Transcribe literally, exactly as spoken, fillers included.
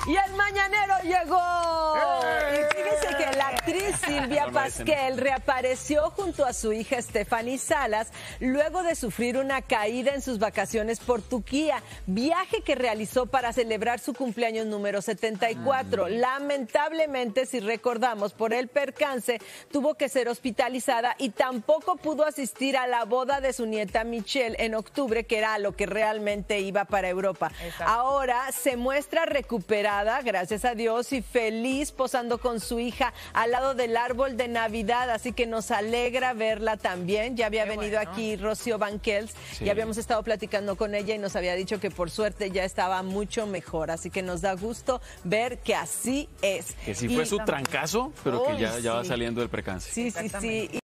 Y el mañanero llegó. Y fíjense que la actriz Silvia Pasquel reapareció junto a su hija Stephanie Salas luego de sufrir una caída en sus vacaciones por Turquía, viaje que realizó para celebrar su cumpleaños número setenta y cuatro. Lamentablemente, si recordamos, por el percance tuvo que ser hospitalizada y tampoco pudo asistir a la boda de su nieta Michelle en octubre, que era lo que realmente iba para Europa. Exacto. Ahora se muestra recuperada, gracias a Dios, y feliz posando con su hija al lado del árbol de Navidad, así que nos alegra verla también. Ya había Qué venido bueno. aquí Rocío Banquels, sí. y habíamos estado platicando con ella y nos había dicho que por suerte ya estaba mucho mejor, así que nos da gusto ver que así es. Que sí y, fue su trancazo, pero que ya, sí. ya va saliendo del percance. Sí, sí, sí.